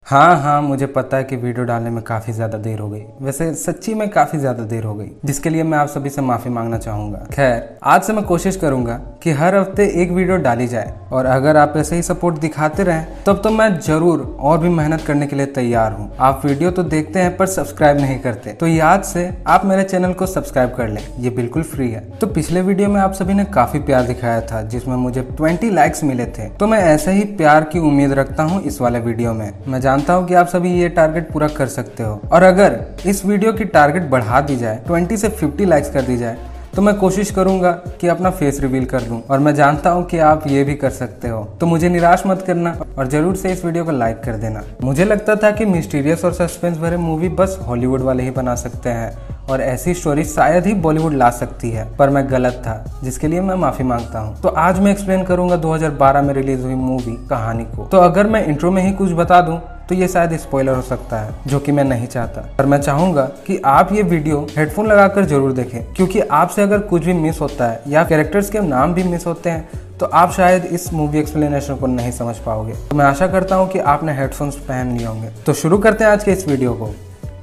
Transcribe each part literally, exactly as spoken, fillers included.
हाँ हाँ मुझे पता है कि वीडियो डालने में काफ़ी ज़्यादा देर हो गई। वैसे सच्ची में काफ़ी ज़्यादा देर हो गई, जिसके लिए मैं आप सभी से माफ़ी मांगना चाहूँगा। खैर, आज से मैं कोशिश करूँगा कि हर हफ्ते एक वीडियो डाली जाए, और अगर आप ऐसे ही सपोर्ट दिखाते रहें तब तो मैं ज़रूर और भी मेहनत करने के लिए तैयार हूँ। आप वीडियो तो देखते हैं पर सब्सक्राइब नहीं करते, तो याद से आप मेरे चैनल को सब्सक्राइब कर लें, ये बिल्कुल फ्री है। तो पिछले वीडियो में आप सभी ने काफ़ी प्यार दिखाया था, जिसमें मुझे बीस लाइक्स मिले थे, तो मैं ऐसे ही प्यार की उम्मीद रखता हूँ इस वाले वीडियो में। मैं जानता हूँ कि आप सभी ये टारगेट पूरा कर सकते हो, और अगर इस वीडियो की टारगेट बढ़ा दी जाए, बीस से पचास लाइक्स कर दी जाए, तो मैं कोशिश करूंगा कि अपना फेस रिवील कर दूं, और मैं जानता हूं कि आप ये भी कर सकते हो। तो मुझे निराश मत करना और जरूर से इस वीडियो को लाइक कर देना। मुझे लगता था कि मिस्टीरियस और सस्पेंस भरे मूवी बस हॉलीवुड वाले ही बना सकते हैं, और ऐसी स्टोरी शायद ही बॉलीवुड ला सकती है, पर मैं गलत था, जिसके लिए मैं माफी मांगता हूँ। तो आज मैं एक्सप्लेन करूंगा दो हज़ार बारह में रिलीज हुई मूवी कहानी को। तो अगर मैं इंट्रो में ही कुछ बता दूं तो ये शायद स्पॉइलर हो सकता है, जो कि मैं नहीं चाहता। पर मैं चाहूंगा कि आप ये वीडियो हेडफोन लगाकर जरूर देखें, क्योंकि आपसे अगर कुछ भी मिस होता है या कैरेक्टर्स के नाम भी मिस होते हैं तो आप शायद इस मूवी एक्सप्लेनेशन को नहीं समझ पाओगे। तो मैं आशा करता हूँ कि आपने हेडफोन्स पहन लिए होंगे। तो शुरू करते हैं आज के इस वीडियो को।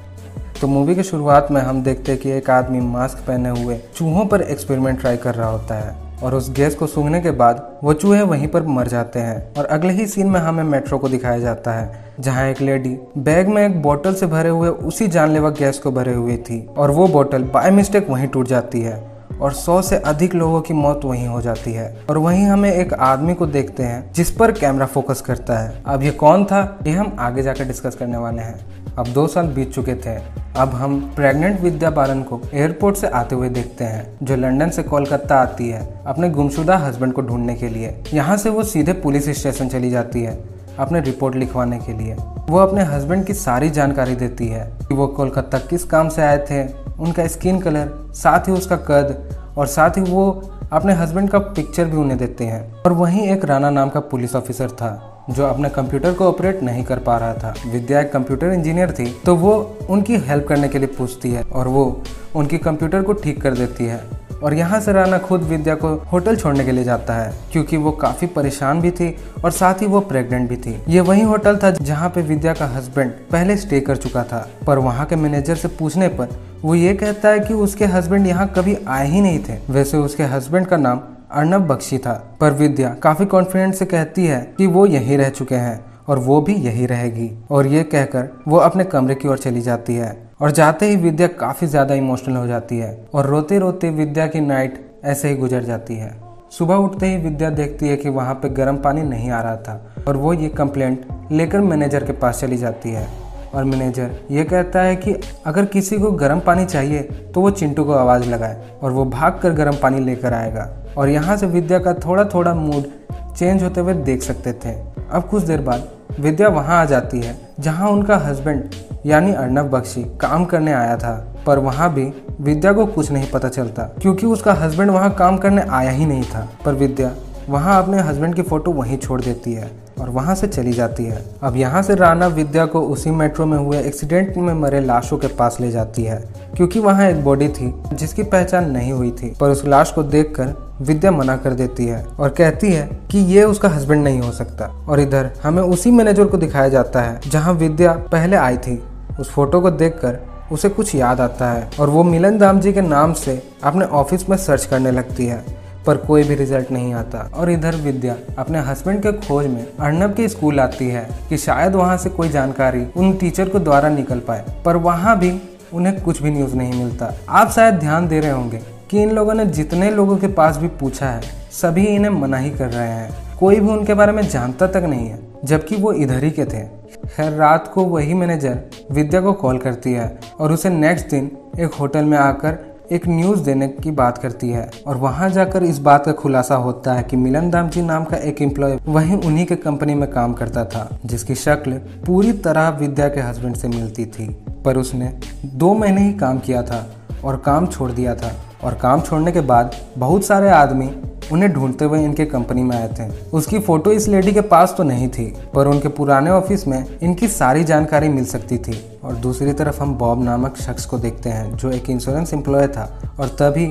तो मूवी की शुरुआत में हम देखते हैं कि एक आदमी मास्क पहने हुए चूहों पर एक्सपेरिमेंट ट्राई कर रहा होता है, और उस गैस को सूंघने के बाद वो चूहे वहीं पर मर जाते हैं। और अगले ही सीन में हमें मेट्रो को दिखाया जाता है, जहां एक लेडी बैग में एक बोतल से भरे हुए उसी जानलेवा गैस को भरे हुई थी, और वो बोतल बाय मिस्टेक वहीं टूट जाती है, और सौ से अधिक लोगों की मौत वहीं हो जाती है। और वहीं हमें एक आदमी को देखते हैं जिस पर कैमरा फोकस करता है। अब ये कौन था, ये हम आगे जाकर डिस्कस करने वाले हैं। अब दो साल बीत चुके थे। अब हम प्रेग्नेंट विद्या बालन को एयरपोर्ट से आते हुए देखते हैं, जो लंदन से कोलकाता आती है अपने गुमशुदा हस्बैंड को ढूंढने के लिए। यहाँ से वो सीधे पुलिस स्टेशन चली जाती है अपने रिपोर्ट लिखवाने के लिए। वो अपने हस्बैंड की सारी जानकारी देती है कि वो कोलकाता किस काम से आए थे, उनका स्किन कलर, साथ ही उसका कद, और साथ ही वो अपने हस्बैंड का पिक्चर भी उन्हें देते हैं। और वहीं एक राणा नाम का पुलिस ऑफिसर था जो अपने कंप्यूटर को ऑपरेट नहीं कर पा रहा था। विद्या एक कंप्यूटर इंजीनियर थी, तो वो उनकी हेल्प करने के लिए पूछती है, और वो उनकी कंप्यूटर को ठीक कर देती है। और यहाँ से राणा खुद विद्या को होटल छोड़ने के लिए जाता है, क्योंकि वो काफ़ी परेशान भी थी और साथ ही वो प्रेग्नेंट भी थी। ये वही होटल था जहाँ पे विद्या का हस्बैंड पहले स्टे कर चुका था, पर वहाँ के मैनेजर से पूछने पर वो ये कहता है कि उसके हस्बैंड यहाँ कभी आए ही नहीं थे। वैसे उसके हस्बैंड का नाम अर्नब बख्शी था, पर विद्या काफी कॉन्फिडेंस से कहती है कि वो यहीं रह चुके हैं और वो भी यहीं रहेगी। और ये कहकर वो अपने कमरे की ओर चली जाती है, और जाते ही विद्या काफी ज्यादा इमोशनल हो जाती है, और रोते रोते विद्या की नाइट ऐसे ही गुजर जाती है। सुबह उठते ही विद्या देखती है कि वहाँ पे गर्म पानी नहीं आ रहा था, और वो ये कंप्लेंट लेकर मैनेजर के पास चली जाती है। और मैनेजर ये कहता है कि अगर किसी को गर्म पानी चाहिए तो वो चिंटू को आवाज़ लगाए, और वो भाग कर गर्म पानी लेकर आएगा। और यहाँ से विद्या का थोड़ा थोड़ा मूड चेंज होते हुए देख सकते थे। अब कुछ देर बाद विद्या वहाँ आ जाती है जहाँ उनका हस्बैंड यानी अर्नब बख्शी काम करने आया था, पर वहाँ भी विद्या को कुछ नहीं पता चलता, क्योंकि उसका हस्बैंड वहाँ काम करने आया ही नहीं था। पर विद्या वहाँ अपने हस्बैंड की फ़ोटो वहीं छोड़ देती है और वहाँ से चली जाती है। अब यहाँ से राणा विद्या को उसी मेट्रो में हुए एक्सीडेंट में मरे लाशों के पास ले जाती है, क्योंकि वहाँ एक बॉडी थी जिसकी पहचान नहीं हुई थी। पर उस लाश को देखकर विद्या मना कर देती है और कहती है कि ये उसका हस्बैंड नहीं हो सकता। और इधर हमें उसी मैनेजर को दिखाया जाता है जहाँ विद्या पहले आई थी। उस फोटो को देखकर उसे कुछ याद आता है, और वो मिलन दाम जी के नाम से अपने ऑफिस में सर्च करने लगती है, पर कोई भी रिजल्ट नहीं आता। और इधर विद्या अपने हस्बैंड के खोज में अर्नब के स्कूल आती है कि शायद वहाँ से कोई जानकारी उन टीचर को द्वारा निकल पाए, पर वहाँ भी उन्हें कुछ भी न्यूज़ नहीं मिलता। आप शायद ध्यान दे रहे होंगे कि इन लोगों ने जितने लोगों के पास भी पूछा है, सभी इन्हें मना ही कर रहे हैं। कोई भी उनके बारे में जानता तक नहीं है, जबकि वो इधर ही के थे। खैर, रात को वही मैनेजर विद्या को कॉल करती है और उसे नेक्स्ट दिन एक होटल में आकर एक न्यूज़ देने की बात करती है। और वहां जाकर इस बात का खुलासा होता है कि मिलन दाम जी नाम का एक एम्प्लॉय वहीं उन्हीं के कंपनी में काम करता था, जिसकी शक्ल पूरी तरह विद्या के हस्बैंड से मिलती थी। पर उसने दो महीने ही काम किया था और काम छोड़ दिया था, और काम छोड़ने के बाद बहुत सारे आदमी उन्हें ढूंढते हुए इनके कंपनी में आए थे। उसकी फोटो इस लेडी के पास तो नहीं थी, पर उनके पुराने ऑफिस में इनकी सारी जानकारी मिल सकती थी। और दूसरी तरफ हम बॉब नामक शख्स को देखते हैं, जो एक इंश्योरेंस एम्प्लॉय था, और तभी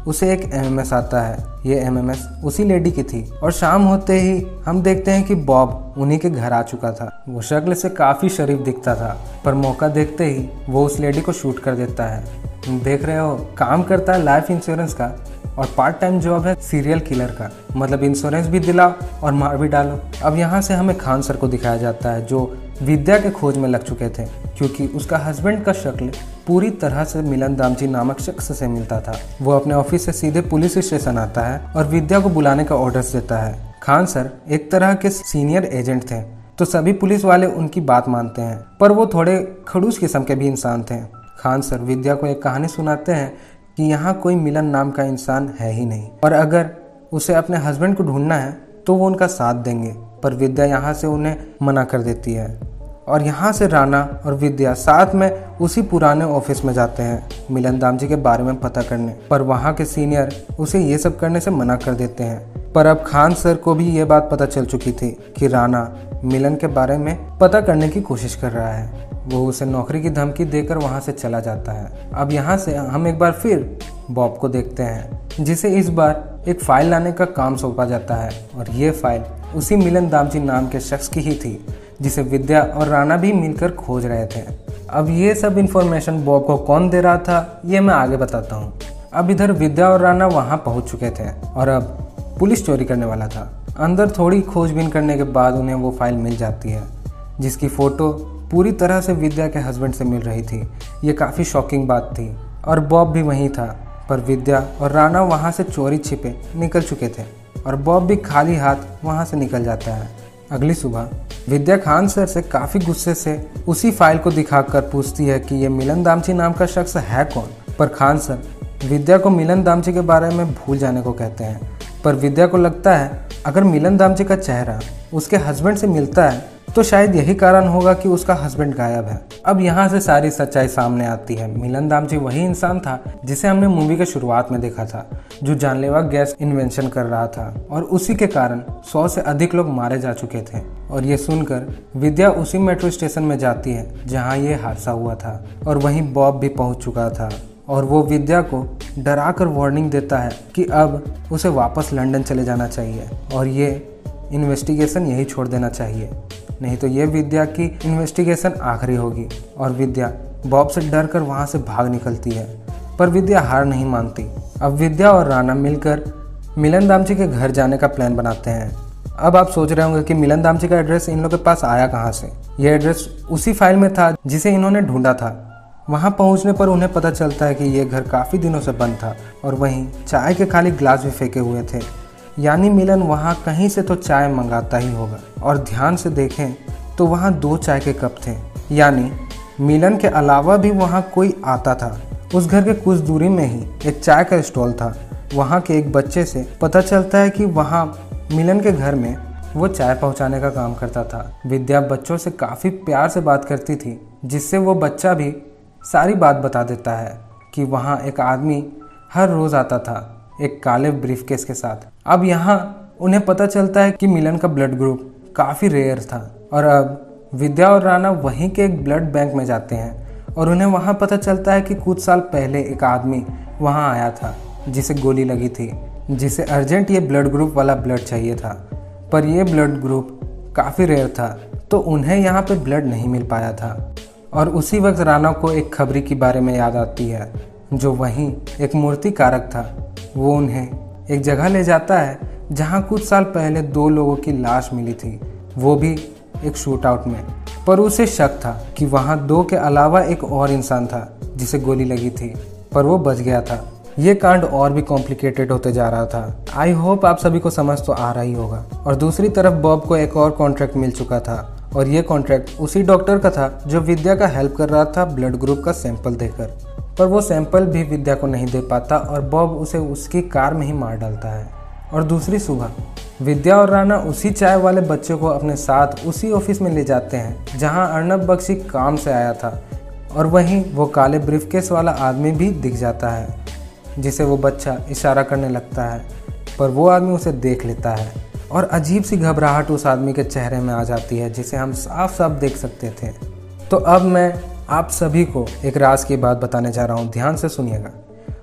उसे एक एमएमएस आता है। ये एमएमएस उसी लेडी की थी और शाम होते ही हम देखते हैं कि बॉब उन्हीं के घर आ चुका था। वो शक्ल से काफ़ी शरीफ दिखता था, पर मौका देखते ही वो उस लेडी को शूट कर देता है। तुम देख रहे हो, काम करता है लाइफ इंश्योरेंस का और पार्ट टाइम जॉब है सीरियल किलर का। मतलब इंश्योरेंस भी दिलाओ और मार भी डालो। अब यहाँ से हमें खान सर को दिखाया जाता है जो विद्या के खोज में लग चुके थे, क्योंकि उसका हस्बैंड का शक्ल पूरी तरह से मिलन दामची नामक शख्स से मिलता था। वो अपने ऑफिस से सीधे पुलिस स्टेशन आता है और विद्या को बुलाने का ऑर्डर्स देता है। खान सर एक तरह के सीनियर एजेंट थे, तो सभी पुलिस वाले उनकी बात मानते हैं, पर वो थोड़े खड़ूस किस्म के भी इंसान थे। खान सर विद्या को एक कहानी सुनाते हैं कि यहाँ कोई मिलन नाम का इंसान है ही नहीं और अगर उसे अपने हस्बैंड को ढूंढना है तो वो उनका साथ देंगे, पर विद्या यहाँ से उन्हें मना कर देती है। और यहाँ से राणा और विद्या साथ में उसी पुराने ऑफिस में जाते हैं मिलन दामची के बारे में पता करने, पर वहाँ के सीनियर उसे ये सब करने से मना कर देते हैं। पर अब खान सर को भी ये बात पता चल चुकी थी कि राणा मिलन के बारे में पता करने की कोशिश कर रहा है। वो उसे नौकरी की धमकी देकर वहाँ से चला जाता है। अब यहाँ से हम एक बार फिर बॉब को देखते हैं, जिसे इस बार एक फाइल लाने का काम सौंपा जाता है और ये फाइल उसी मिलन दामची नाम के शख्स की ही थी जिसे विद्या और राणा भी मिलकर खोज रहे थे। अब ये सब इन्फॉर्मेशन बॉब को कौन दे रहा था ये मैं आगे बताता हूँ। अब इधर विद्या और राणा वहाँ पहुँच चुके थे और अब पुलिस चोरी करने वाला था। अंदर थोड़ी खोजबीन करने के बाद उन्हें वो फाइल मिल जाती है जिसकी फ़ोटो पूरी तरह से विद्या के हस्बैंड से मिल रही थी। ये काफ़ी शॉकिंग बात थी और बॉब भी वहीं था, पर विद्या और राणा वहाँ से चोरी छिपे निकल चुके थे और बॉब भी खाली हाथ वहाँ से निकल जाता है। अगली सुबह विद्या खान सर से काफ़ी गुस्से से उसी फाइल को दिखाकर पूछती है कि ये मिलन दामची नाम का शख्स है कौन, पर खान सर विद्या को मिलन दामची के बारे में भूल जाने को कहते हैं। पर विद्या को लगता है अगर मिलन दामची का चेहरा उसके हस्बैंड से मिलता है तो शायद यही कारण होगा कि उसका हस्बैंड गायब है। अब यहाँ से सारी सच्चाई सामने आती है। मिलन दामची वही इंसान था जिसे हमने मूवी के शुरुआत में देखा था, जो जानलेवा गैस इन्वेंशन कर रहा था और उसी के कारण सौ से अधिक लोग मारे जा चुके थे। और ये सुनकर विद्या उसी मेट्रो स्टेशन में जाती है जहाँ ये हादसा हुआ था और वहीं बॉब भी पहुँच चुका था और वो विद्या को डरा कर वार्निंग देता है कि अब उसे वापस लंदन चले जाना चाहिए और ये इन्वेस्टिगेशन यही छोड़ देना चाहिए, नहीं तो ये विद्या की इन्वेस्टिगेशन आखिरी होगी। और विद्या बॉब से डर कर वहाँ से भाग निकलती है, पर विद्या हार नहीं मानती। अब विद्या और राणा मिलकर मिलन दामची के घर जाने का प्लान बनाते हैं। अब आप सोच रहे होंगे कि मिलन दामची का एड्रेस इन लोगों के पास आया कहाँ से। यह एड्रेस उसी फाइल में था जिसे इन्होंने ढूंढा था। वहाँ पहुँचने पर उन्हें पता चलता है कि ये घर काफ़ी दिनों से बंद था और वहीं चाय के खाली ग्लास भी फेंके हुए थे, यानी मिलन वहाँ कहीं से तो चाय मंगाता ही होगा। और ध्यान से देखें तो वहाँ दो चाय के कप थे, यानी मिलन के अलावा भी वहाँ कोई आता था। उस घर के कुछ दूरी में ही एक चाय का स्टॉल था। वहाँ के एक बच्चे से पता चलता है कि वहाँ मिलन के घर में वो चाय पहुँचाने का काम करता था। विद्या बच्चों से काफ़ी प्यार से बात करती थी, जिससे वो बच्चा भी सारी बात बता देता है कि वहाँ एक आदमी हर रोज़ आता था एक काले ब्रीफकेस के साथ। अब यहाँ उन्हें पता चलता है कि मिलन का ब्लड ग्रुप काफ़ी रेयर था और अब विद्या और राणा वहीं के एक ब्लड बैंक में जाते हैं और उन्हें वहाँ पता चलता है कि कुछ साल पहले एक आदमी वहाँ आया था जिसे गोली लगी थी, जिसे अर्जेंट ये ब्लड ग्रुप वाला ब्लड चाहिए था, पर यह ब्लड ग्रुप काफ़ी रेयर था तो उन्हें यहाँ पे ब्लड नहीं मिल पाया था। और उसी वक्त राणा को एक खबरी के बारे में याद आती है, जो वहीं एक मूर्ति कारक था। वो उन्हें एक जगह ले जाता है जहाँ कुछ साल पहले दो लोगों की लाश मिली थी, वो भी एक शूट आउट में। पर उसे शक था कि वहाँ दो के अलावा एक और इंसान था जिसे गोली लगी थी, पर वो बच गया था। ये कांड और भी कॉम्प्लिकेटेड होते जा रहा था। आई होप आप सभी को समझ तो आ रहा ही होगा। और दूसरी तरफ बॉब को एक और कॉन्ट्रैक्ट मिल चुका था और ये कॉन्ट्रैक्ट उसी डॉक्टर का था जो विद्या का हेल्प कर रहा था ब्लड ग्रुप का सैंपल देकर, पर वो सैंपल भी विद्या को नहीं दे पाता और बॉब उसे उसकी कार में ही मार डालता है। और दूसरी सुबह विद्या और राणा उसी चाय वाले बच्चे को अपने साथ उसी ऑफिस में ले जाते हैं जहां अर्नब बख्शी काम से आया था और वहीं वो काले ब्रीफकेस वाला आदमी भी दिख जाता है, जिसे वो बच्चा इशारा करने लगता है, पर वो आदमी उसे देख लेता है और अजीब सी घबराहट उस आदमी के चेहरे में आ जाती है जिसे हम साफ साफ देख सकते थे। तो अब मैं आप सभी को एक राज की बात बताने जा रहा हूँ, ध्यान से सुनिएगा।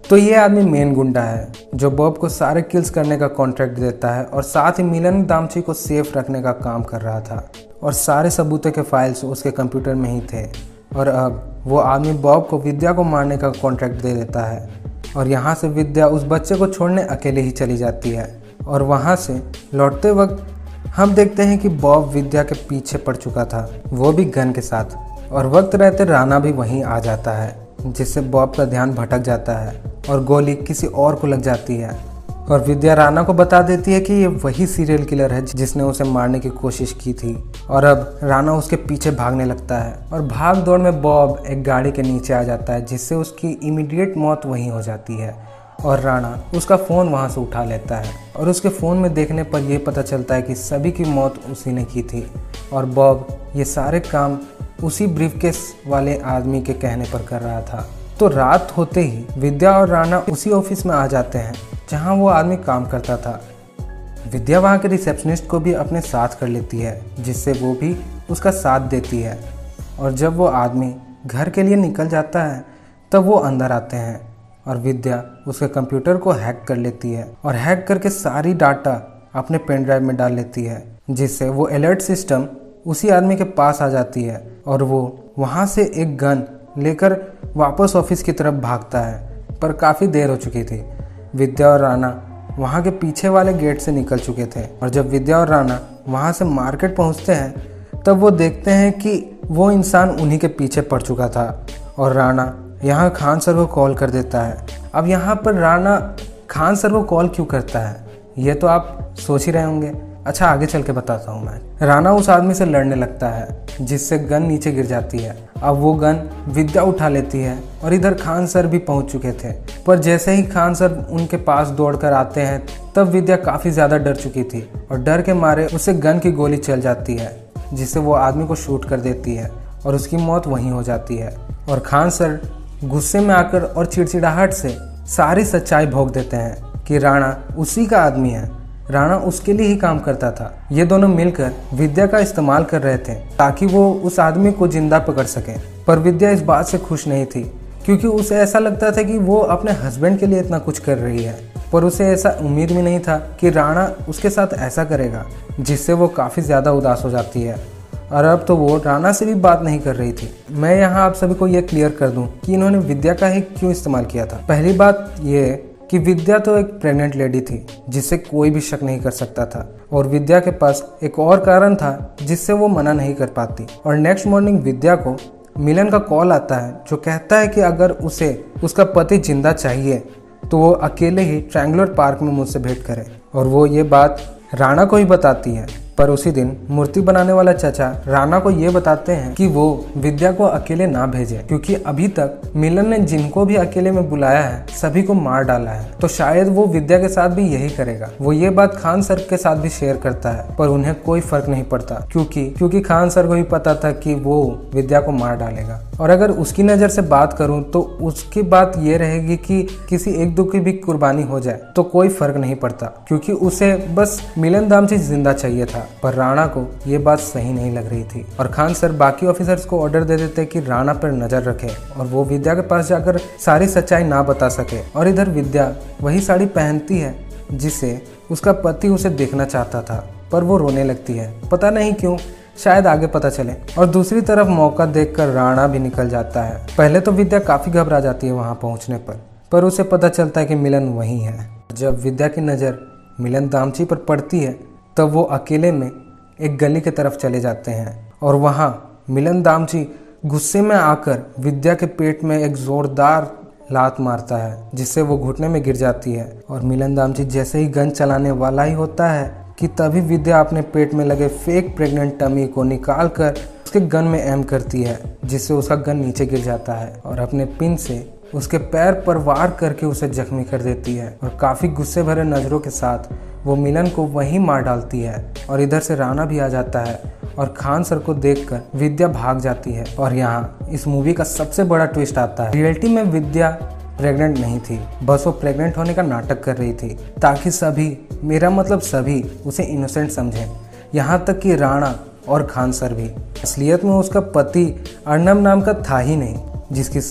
तो ये आदमी मेन गुंडा है जो बॉब को सारे किल्स करने का कॉन्ट्रैक्ट देता है और साथ ही मिलन दामची को सेफ रखने का काम कर रहा था और सारे सबूतों के फाइल्स उसके कंप्यूटर में ही थे। और अब वो आदमी बॉब को विद्या को मारने का कॉन्ट्रैक्ट दे देता है और यहाँ से विद्या उस बच्चे को छोड़ने अकेले ही चली जाती है। और वहाँ से लौटते वक्त हम देखते हैं कि बॉब विद्या के पीछे पड़ चुका था, वो भी गन के साथ। और वक्त रहते राणा भी वहीं आ जाता है जिससे बॉब का ध्यान भटक जाता है और गोली किसी और को लग जाती है। और विद्या राणा को बता देती है कि ये वही सीरियल किलर है जिसने उसे मारने की कोशिश की थी। और अब राणा उसके पीछे भागने लगता है और भाग दौड़ में बॉब एक गाड़ी के नीचे आ जाता है जिससे उसकी इमीडिएट मौत वहीं हो जाती है। और राणा उसका फ़ोन वहाँ से उठा लेता है और उसके फ़ोन में देखने पर यह पता चलता है कि सभी की मौत उसी ने की थी और बॉब ये सारे काम उसी ब्रीफकेस वाले आदमी के कहने पर कर रहा था। तो रात होते ही विद्या और राणा उसी ऑफिस में आ जाते हैं जहां वो आदमी काम करता था। विद्या वहां के रिसेप्शनिस्ट को भी अपने साथ कर लेती है जिससे वो भी उसका साथ देती है। और जब वो आदमी घर के लिए निकल जाता है तब वो अंदर आते हैं और विद्या उसके कंप्यूटर को हैक कर लेती है और हैक करके सारी डाटा अपने पेन ड्राइव में डाल लेती है जिससे वो अलर्ट सिस्टम उसी आदमी के पास आ जाती है और वो वहाँ से एक गन लेकर वापस ऑफिस की तरफ भागता है। पर काफ़ी देर हो चुकी थी। विद्या और राणा वहाँ के पीछे वाले गेट से निकल चुके थे और जब विद्या और राणा वहाँ से मार्केट पहुँचते हैं तब वो देखते हैं कि वो इंसान उन्हीं के पीछे पड़ चुका था। और राणा यहाँ खान सर को कॉल कर देता है। अब यहाँ पर राणा खान सर को कॉल क्यों करता है ये तो आप सोच ही रहे होंगे। अच्छा आगे चल के बताता हूँ मैं। राणा उस आदमी से लड़ने लगता है जिससे गन नीचे गिर जाती है। अब वो गन विद्या उठा लेती है और इधर खान सर भी पहुंच चुके थे। पर जैसे ही खान सर उनके पास दौड़कर आते हैं तब विद्या काफ़ी ज़्यादा डर चुकी थी और डर के मारे उसे गन की गोली चल जाती है जिससे वो आदमी को शूट कर देती है और उसकी मौत वहीं हो जाती है। और खान सर गुस्से में आकर और चिड़चिड़ाहट से सारी सच्चाई भोग देते हैं कि राणा उसी का आदमी है, राणा उसके लिए ही काम करता था। ये दोनों मिलकर विद्या का इस्तेमाल कर रहे थे ताकि वो उस आदमी को जिंदा पकड़ सके। पर विद्या इस बात से खुश नहीं थी क्योंकि उसे ऐसा लगता था कि वो अपने हस्बैंड के लिए इतना कुछ कर रही है। पर उसे ऐसा उम्मीद भी नहीं था कि राणा उसके साथ ऐसा करेगा, जिससे वो काफ़ी ज़्यादा उदास हो जाती है। और अब तो वो राणा से भी बात नहीं कर रही थी। मैं यहाँ आप सभी को ये क्लियर कर दूँ कि इन्होंने विद्या का ही क्यों इस्तेमाल किया था। पहली बात ये कि विद्या तो एक प्रेग्नेंट लेडी थी जिससे कोई भी शक नहीं कर सकता था और विद्या के पास एक और कारण था जिससे वो मना नहीं कर पाती। और नेक्स्ट मॉर्निंग विद्या को मिलन का कॉल आता है जो कहता है कि अगर उसे उसका पति जिंदा चाहिए तो वो अकेले ही ट्रायंगुलर पार्क में मुझसे भेंट करे। और वो ये बात राणा को ही बताती है। पर उसी दिन मूर्ति बनाने वाला चाचा राणा को ये बताते हैं कि वो विद्या को अकेले ना भेजे क्योंकि अभी तक मिलन ने जिनको भी अकेले में बुलाया है सभी को मार डाला है, तो शायद वो विद्या के साथ भी यही करेगा। वो ये बात खान सर के साथ भी शेयर करता है पर उन्हें कोई फर्क नहीं पड़ता क्योंकि क्योंकि खान सर को भी पता था कि वो विद्या को मार डालेगा। और अगर उसकी नज़र से बात करूं तो उसकी बात ये रहेगी कि किसी एक दो की भी कुर्बानी हो जाए तो कोई फर्क नहीं पड़ता क्योंकि उसे बस मिलन दामची जिंदा चाहिए था। पर राणा को ये बात सही नहीं लग रही थी और खान सर बाकी ऑफिसर्स को ऑर्डर दे देते कि राणा पर नजर रखे और वो विद्या के पास जाकर सारी सच्चाई ना बता सके। और इधर विद्या वही साड़ी पहनती है जिसे उसका पति उसे देखना चाहता था पर वो रोने लगती है, पता नहीं क्यों, शायद आगे पता चले। और दूसरी तरफ मौका देखकर राणा भी निकल जाता है। पहले तो विद्या काफी घबरा जाती है वहां पहुंचने पर पर उसे पता चलता है कि मिलन वही है। जब विद्या की नज़र मिलन दामची पर पड़ती है तब वो अकेले में एक गली की तरफ चले जाते हैं और वहाँ मिलन दामची गुस्से में आकर विद्या के पेट में एक जोरदार लात मारता है जिससे वो घुटने में गिर जाती है। और मिलन दामची जैसे ही गन चलाने वाला ही होता है कि तभी विद्या अपने पेट में लगे फेक प्रेग्नेंट टमी को निकाल कर उसके गन में एम करती है जिससे उसका गन नीचे गिर जाता है और अपने पिन से उसके पैर पर वार करके उसे जख्मी कर देती है। और काफ़ी गुस्से भरे नज़रों के साथ वो मिलन को वहीं मार डालती है। और इधर से राणा भी आ जाता है और खान सर को देखकर विद्या भाग जाती है। और यहाँ इस मूवी का सबसे बड़ा ट्विस्ट आता है। रियलिटी में विद्या प्रेग्नेंट नहीं थी, बस वो प्रेग्नेंट होने का नाटक कर रही थी ताकि सभी, मेरा मतलब सभी, उसे इनोसेंट समझें, यहाँ तक कि राणा और खान सर भी। असलियत में उसका पति अर्नब नाम का था ही नहीं जिसकी शक्ल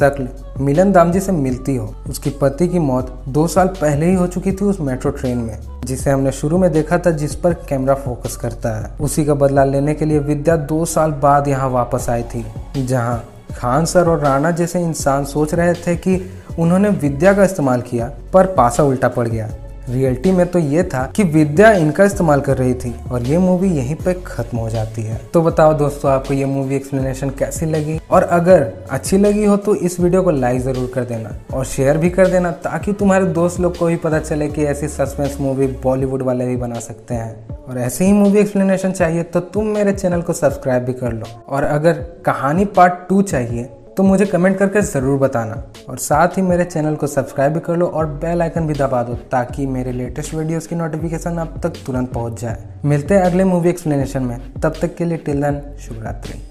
मिलन दामजी से मिलती हो। उसकी पति की मौत दो साल पहले ही हो चुकी थी उस मेट्रो ट्रेन में, जिसे हमने शुरू में देखा था, जिस पर कैमरा फोकस करता है। उसी का बदला लेने के लिए विद्या दो साल बाद यहाँ वापस आई थी, जहाँ खान सर और राणा जैसे इंसान सोच रहे थे कि उन्होंने विद्या का इस्तेमाल किया, पर पासा उल्टा पड़ गया। रियलिटी में तो ये था कि विद्या इनका इस्तेमाल कर रही थी और ये मूवी यहीं पे खत्म हो जाती है। तो बताओ दोस्तों, आपको ये मूवी एक्सप्लेनेशन कैसी लगी, और अगर अच्छी लगी हो तो इस वीडियो को लाइक ज़रूर कर देना और शेयर भी कर देना, ताकि तुम्हारे दोस्त लोग को भी पता चले कि ऐसी सस्पेंस मूवी बॉलीवुड वाले भी बना सकते हैं। और ऐसे ही मूवी एक्सप्लेनेशन चाहिए तो तुम मेरे चैनल को सब्सक्राइब भी कर लो, और अगर कहानी पार्ट टू चाहिए तो मुझे कमेंट करके ज़रूर बताना, और साथ ही मेरे चैनल को सब्सक्राइब भी कर लो और बेल आइकन भी दबा दो, ताकि मेरे लेटेस्ट वीडियोस की नोटिफिकेशन अब तक तुरंत पहुंच जाए। मिलते हैं अगले मूवी एक्सप्लेनेशन में, तब तक के लिए टिल देन शुभ रात्रि।